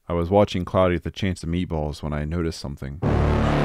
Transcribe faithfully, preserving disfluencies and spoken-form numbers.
I was watching Cloudy with the Chance of Meatballs when I noticed something.